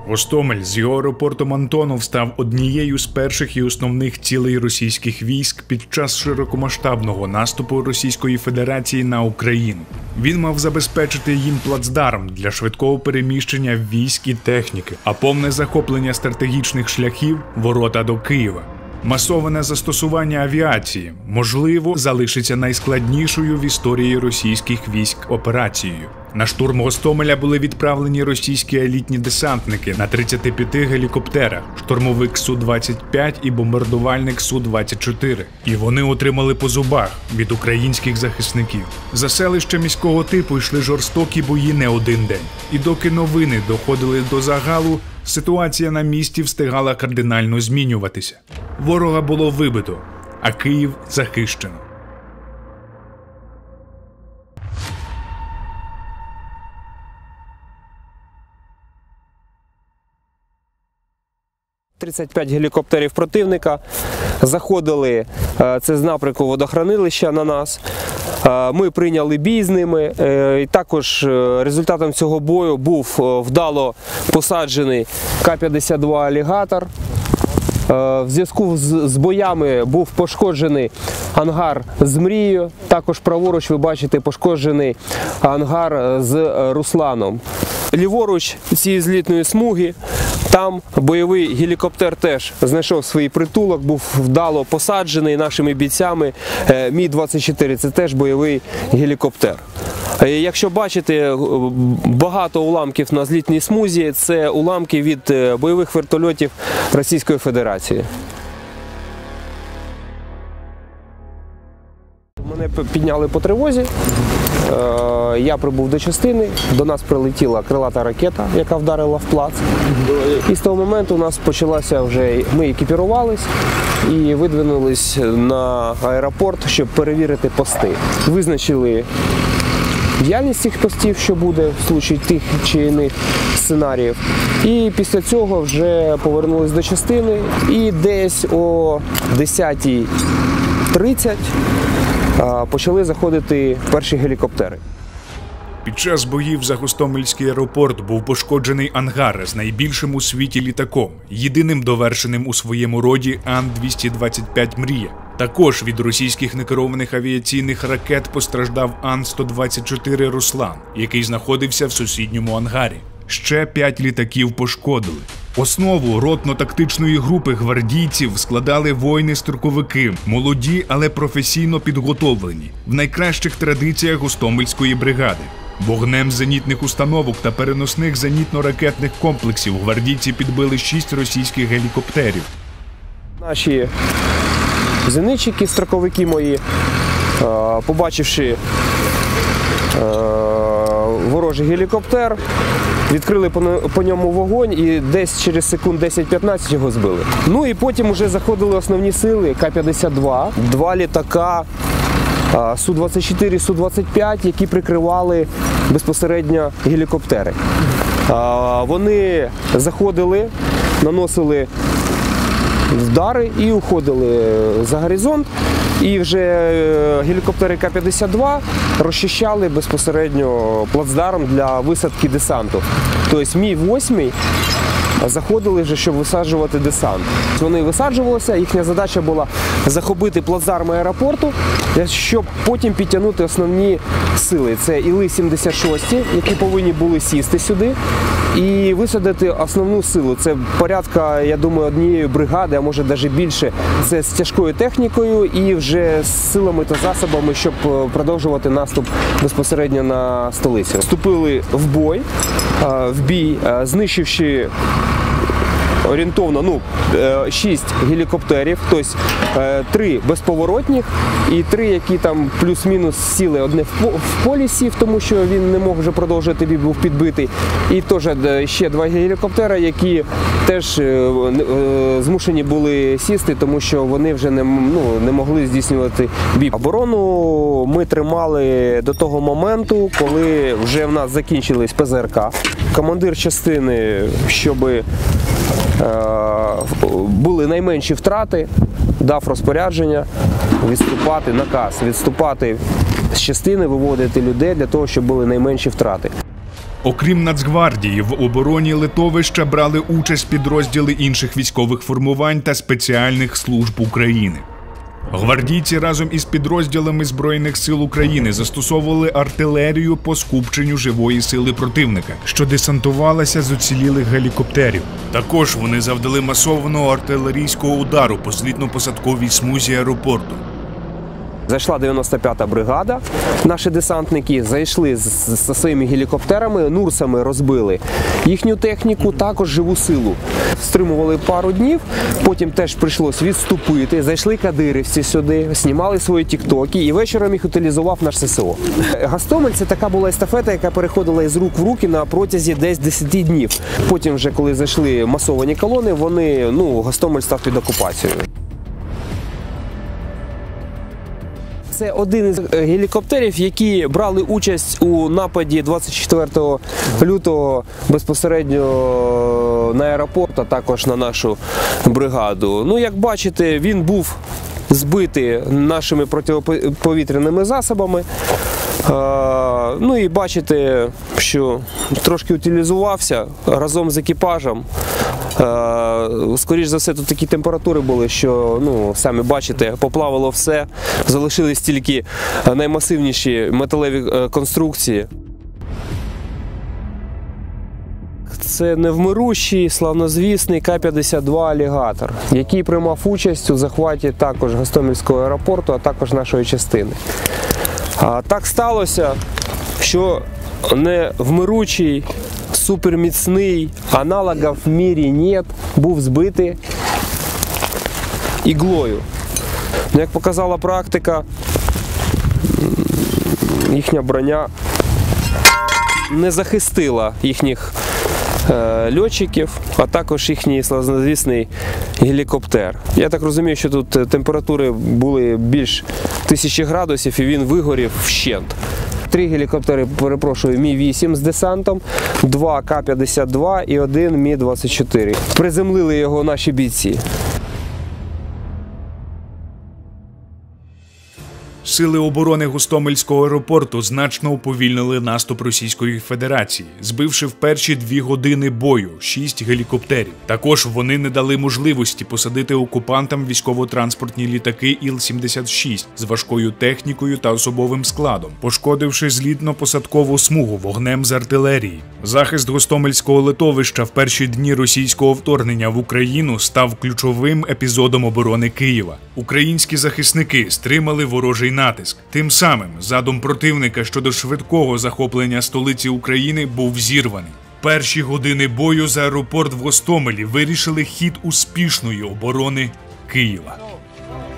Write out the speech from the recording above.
Гостомель з його аеропортом Антонов став однією з перших і основних цілей російських військ під час широкомасштабного наступу Російської Федерації на Україну. Він мав забезпечити їм плацдарм для швидкого переміщення військ і техніки, а повне захоплення стратегічних шляхів – ворота до Києва. Масоване застосування авіації, можливо, залишиться найскладнішою в історії російських військ операцією. На штурм Гостомеля були відправлені російські елітні десантники на 35 гелікоптерах, штурмовик Су-25 і бомбардувальник Су-24. І вони отримали по зубах від українських захисників. За селище міського типу йшли жорстокі бої не один день. І доки новини доходили до загалу, ситуація на місці встигала кардинально змінюватися. Ворога було вибито, а Київ захищено. – 35 гелікоптерів противника заходили, це з напрямку водохранилища на нас. Ми прийняли бій з ними. І також результатом цього бою був вдало посаджений К-52 «Алігатор». В зв'язку з боями був пошкоджений ангар з «Мрією». Також праворуч ви бачите пошкоджений ангар з «Русланом». Ліворуч цієї злітної смуги, там бойовий гелікоптер теж знайшов свій притулок, був вдало посаджений нашими бійцями. Мі-24 – це теж бойовий гелікоптер. Якщо бачите, багато уламків на злітній смузі – це уламки від бойових вертольотів Російської Федерації. Мене підняли по тривозі, я прибув до частини, до нас прилетіла крилата ракета, яка вдарила в плац. І з того моменту у нас почалося вже, ми екіпірувались і видвинулись на аеропорт, щоб перевірити пости. Визначили діяльність цих постів, що буде в случаї тих чи інших сценаріїв. І після цього вже повернулись до частини і десь о 10:30 почали заходити перші гелікоптери. Під час боїв за Гостомельський аеропорт був пошкоджений ангар з найбільшим у світі літаком, єдиним довершеним у своєму роді Ан-225 «Мрія». Також від російських некерованих авіаційних ракет постраждав Ан-124 «Руслан», який знаходився в сусідньому ангарі. Ще 5 літаків пошкодили. Основу ротно-тактичної групи гвардійців складали воїни-строковики, молоді, але професійно підготовлені, в найкращих традиціях Гостомельської бригади. Вогнем зенітних установок та переносних зенітно-ракетних комплексів гвардійці підбили 6 російських гелікоптерів. Наші зенитчики, строковики мої, побачивши ворожий гелікоптер, відкрили по ньому вогонь і десь через секунд 10-15 його збили. Ну і потім вже заходили основні сили К-52, 2 літака Су-24, Су-25, які прикривали безпосередньо гелікоптери. Вони заходили, наносили вдари і уходили за горизонт. І вже гелікоптери К-52 розчищали безпосередньо плацдарм для висадки десанту. Тобто Мі-8 заходили вже, щоб висаджувати десант. Вони висаджувалися, їхня задача була захопити плацдарм аеропорту, щоб потім підтягнути основні сили. Це Іли-76, які повинні були сісти сюди і висадити основну силу. Це порядка, я думаю, однієї бригади, а може навіть більше. Це з тяжкою технікою і вже з силами та засобами, щоб продовжувати наступ безпосередньо на столицю. Вступили в бій, знищивши орієнтовно 6 гелікоптерів, тобто 3 безповоротних і 3, які там плюс-мінус сіли. Одне в полі сів, тому що він не мог вже продовжувати бій, був підбитий. І теж ще 2 гелікоптери, які теж змушені були сісти, тому що вони вже не могли здійснювати бій. Оборону ми тримали до того моменту, коли вже в нас закінчились ПЗРК. Командир частини, щоб були найменші втрати, дав розпорядження відступати, наказ відступати з частини, виводити людей для того, щоб були найменші втрати. Окрім Нацгвардії, в обороні литовища брали участь підрозділи інших військових формувань та спеціальних служб України. Гвардійці разом із підрозділами Збройних сил України застосовували артилерію по скупченню живої сили противника, що десантувалася з уцілілих гелікоптерів. Також вони завдали масованого артилерійського удару по злітно-посадковій смузі аеропорту. Зайшла 95-та бригада, наші десантники зайшли зі своїми гелікоптерами, нурсами розбили їхню техніку, також живу силу. Стримували пару днів, потім теж прийшлось відступити, зайшли кадирівці сюди, знімали свої тіктоки і вечором їх утилізував наш ССО. Гостомель – це така була естафета, яка переходила із рук в руки на протязі десь 10 днів. Потім вже, коли зайшли масовані колони, Гостомель став під окупацією. Це один із гелікоптерів, які брали участь у нападі 24 лютого безпосередньо на аеропорт, а також на нашу бригаду. Як бачите, він був збитий нашими протиповітряними засобами. І бачите, що трошки утилізувався разом з екіпажем. Скоріш за все, тут такі температури були, що, самі бачите, поплавало все, залишились тільки наймасивніші металеві конструкції. Це невмирущий, славнозвісний К-52 «Алігатор», який приймав участь у захваті також Гостомельського аеропорту, а також нашої частини. Так сталося, що невмиручий, суперміцний, аналогів в мірі нет, був збитий іглою. Як показала практика, їхня броня не захистила їхніх льотчиків, а також їхній славнозвісний гелікоптер. Я так розумію, що тут температури були більш 1000 градусів і він вигорів вщент. 3 гелікоптери, Мі-8 з десантом, 2 К-52 і 1 Мі-24. Приземлили його наші бійці. Сили оборони Гостомельського аеропорту значно уповільнили наступ Російської Федерації, збивши в перші 2 години бою 6 гелікоптерів. Також вони не дали можливості посадити окупантам військово-транспортні літаки Іл-76 з важкою технікою та особовим складом, пошкодивши злітно-посадкову смугу вогнем з артилерії. Захист Гостомельського литовища в перші дні російського вторгнення в Україну став ключовим епізодом оборони Києва. Українські захисники стримали ворожий натиск. Тим самим задум противника щодо швидкого захоплення столиці України був зірваний. Перші години бою за аеропорт в Гостомелі вирішили хід успішної оборони Києва.